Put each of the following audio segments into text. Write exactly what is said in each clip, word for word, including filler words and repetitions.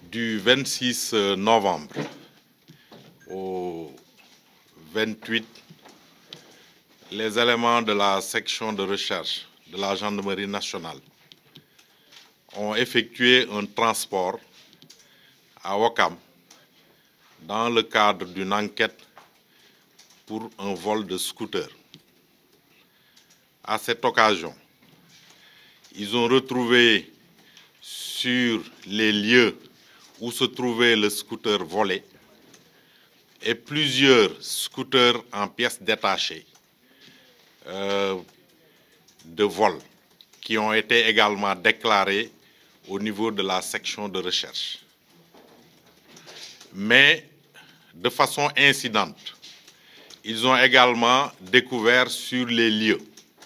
Du vingt-six novembre au vingt-huit, les éléments de la section de recherche de la gendarmerie nationale ont effectué un transport à Ouakam dans le cadre d'une enquête pour un vol de scooter. À cette occasion, ils ont retrouvé sur les lieux où se trouvait le scooter volé et plusieurs scooters en pièces détachées euh, de vol qui ont été également déclarés au niveau de la section de recherche. Mais de façon incidente, ils ont également découvert sur les lieux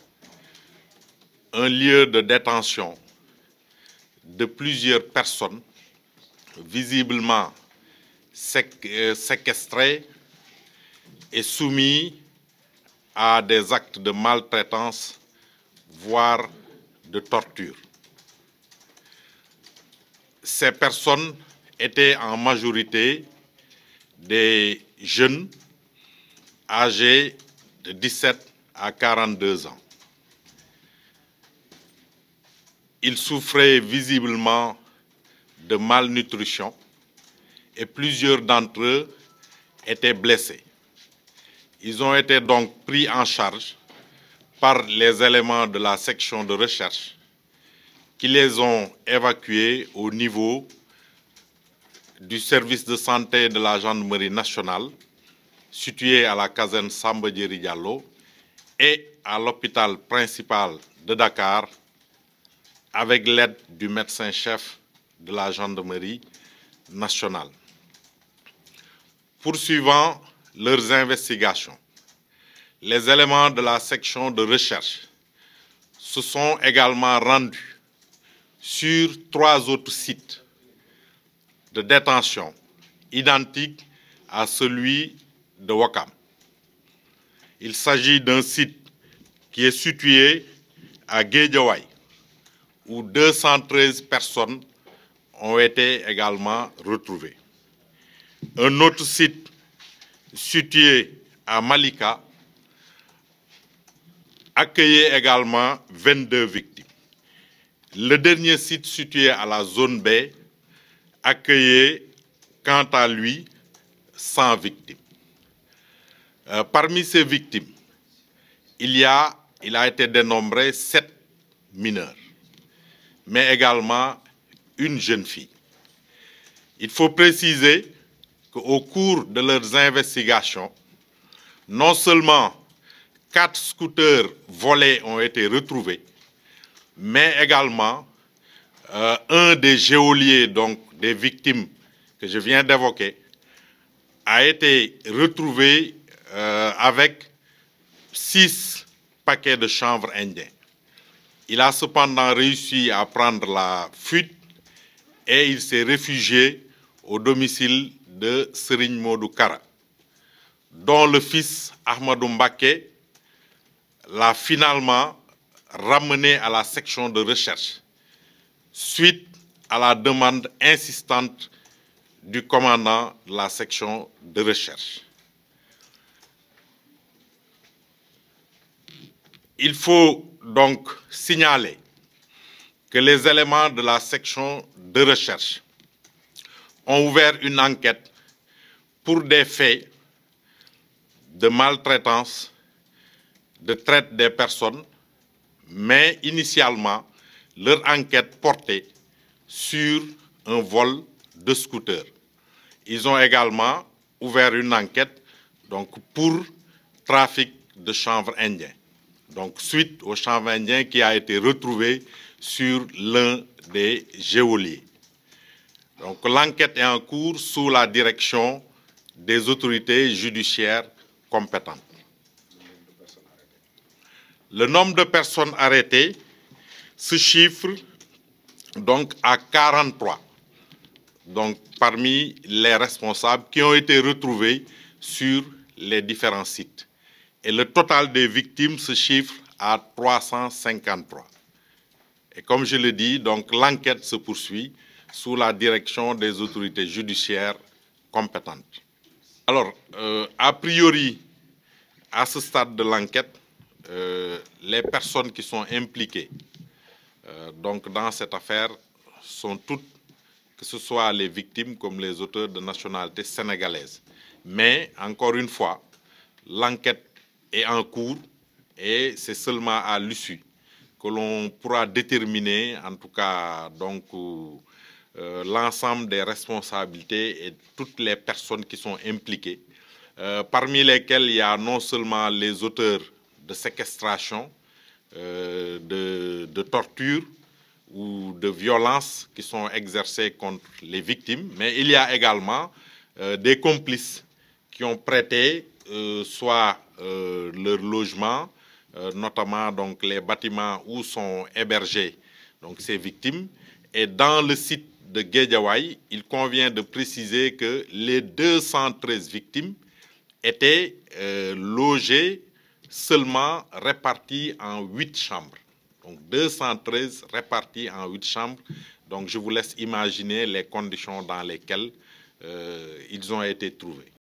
un lieu de détention de plusieurs personnes visiblement séquestrées et soumises à des actes de maltraitance, voire de torture. Ces personnes étaient en majorité des jeunes âgés de dix-sept à quarante-deux ans. Ils souffraient visiblement de malnutrition et plusieurs d'entre eux étaient blessés. Ils ont été donc pris en charge par les éléments de la section de recherche qui les ont évacués au niveau du service de santé de la gendarmerie nationale situé à la caserne Samba Diéry Diallo et à l'hôpital principal de Dakar avec l'aide du médecin-chef de la gendarmerie nationale. Poursuivant leurs investigations, les éléments de la section de recherche se sont également rendus sur trois autres sites de détention identiques à celui de Ouakam. Il s'agit d'un site qui est situé à Guédiawaye, où deux cent treize personnes ont été également retrouvées. Un autre site situé à Malika accueillait également vingt-deux victimes. Le dernier site situé à la zone B accueillait quant à lui cent victimes. Euh, parmi ces victimes, il, y a, il a été dénombré sept mineurs, mais également une jeune fille. Il faut préciser qu'au cours de leurs investigations, non seulement quatre scooters volés ont été retrouvés, mais également euh, un des geôliers, donc des victimes que je viens d'évoquer, a été retrouvé euh, avec six paquets de chanvre indien. Il a cependant réussi à prendre la fuite et il s'est réfugié au domicile de Serigne Modou Kara, dont le fils Ahmadou Mbaké l'a finalement ramené à la section de recherche suite à la demande insistante du commandant de la section de recherche. Il faut donc signaler que les éléments de la section de recherche ont ouvert une enquête pour des faits de maltraitance, de traite des personnes, mais initialement, leur enquête portait sur un vol de scooter. Ils ont également ouvert une enquête donc, pour trafic de chanvre indien. Donc, suite au chanvre indien qui a été retrouvé sur l'un des geôliers. Donc, l'enquête est en cours sous la direction des autorités judiciaires compétentes. Le nombre de personnes arrêtées se chiffre donc à quarante-trois, donc parmi les responsables qui ont été retrouvés sur les différents sites. Et le total des victimes se chiffre à trois cent cinquante-trois. Et comme je l'ai dit, donc l'enquête se poursuit sous la direction des autorités judiciaires compétentes. Alors, euh, a priori, à ce stade de l'enquête, euh, les personnes qui sont impliquées euh, donc dans cette affaire sont toutes, que ce soit les victimes comme les auteurs de nationalité sénégalaise. Mais, encore une fois, l'enquête est en cours et c'est seulement à l'issue que l'on pourra déterminer, en tout cas, donc, euh, l'ensemble des responsabilités et toutes les personnes qui sont impliquées, euh, parmi lesquelles il y a non seulement les auteurs de séquestration, euh, de, de torture ou de violences qui sont exercées contre les victimes, mais il y a également euh, des complices qui ont prêté euh, soit euh, leur logement, euh, notamment donc, les bâtiments où sont hébergées donc, ces victimes. Et dans le site de Guédiawaye, il convient de préciser que les deux cent treize victimes étaient euh, logées seulement réparties en huit chambres. Donc deux cent treize réparties en huit chambres. Donc je vous laisse imaginer les conditions dans lesquelles euh, ils ont été trouvés.